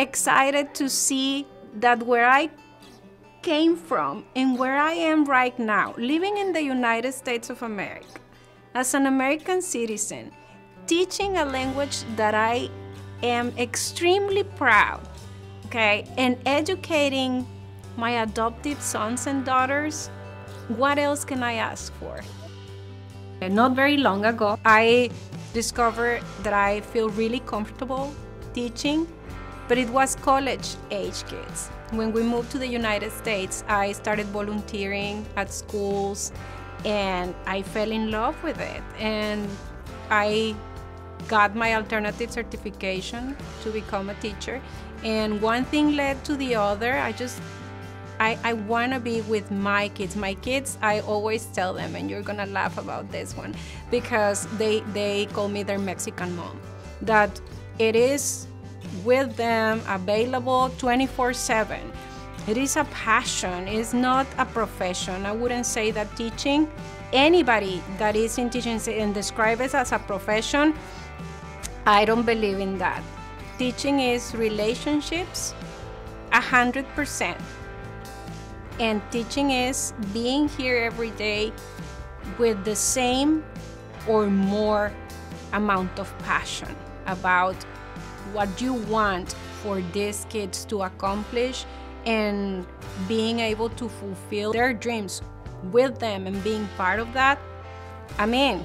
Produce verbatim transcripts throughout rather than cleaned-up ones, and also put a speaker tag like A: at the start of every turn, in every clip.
A: excited to see that where I came from and where I am right now, living in the United States of America, as an American citizen, teaching a language that I am extremely proud, okay, and educating my adoptive sons and daughters, what else can I ask for? And not very long ago, I discovered that I feel really comfortable teaching, but it was college-age kids. When we moved to the United States, I started volunteering at schools, and I fell in love with it. And I got my alternative certification to become a teacher. And one thing led to the other. I just, I, I want to be with my kids. My kids, I always tell them, and you're going to laugh about this one, because they, they call me their Mexican mom, that it is with them, available twenty-four seven. It is a passion, it's not a profession. I wouldn't say that teaching, anybody that is in teaching and describe it as a profession, I don't believe in that. Teaching is relationships, a hundred percent. And teaching is being here every day with the same or more amount of passion about what you want for these kids to accomplish, and being able to fulfill their dreams with them and being part of that. I mean,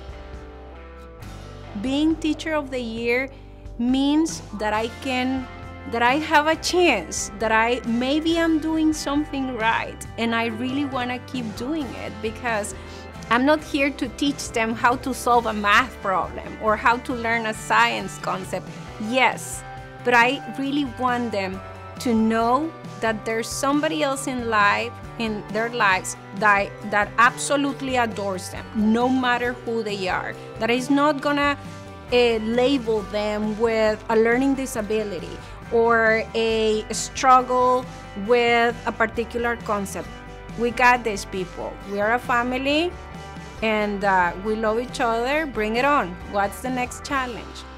A: being Teacher of the Year means that I can, that I have a chance, that I maybe I'm doing something right, and I really want to keep doing it, because I'm not here to teach them how to solve a math problem or how to learn a science concept. Yes, but I really want them to know that there's somebody else in life, in their lives, that, that absolutely adores them, no matter who they are, that is not gonna uh, label them with a learning disability or a struggle with a particular concept. We got these people. We are a family, and uh, we love each other. Bring it on. What's the next challenge?